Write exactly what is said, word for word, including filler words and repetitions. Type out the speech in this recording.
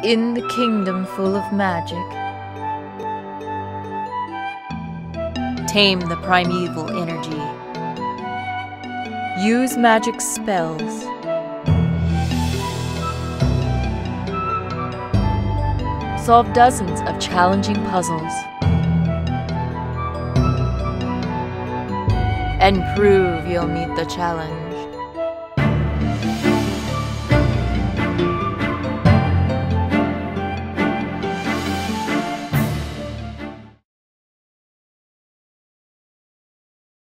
In the kingdom full of magic, tame the primeval energy. Use magic spells. Solve dozens of challenging puzzles. And prove you'll meet the challenge.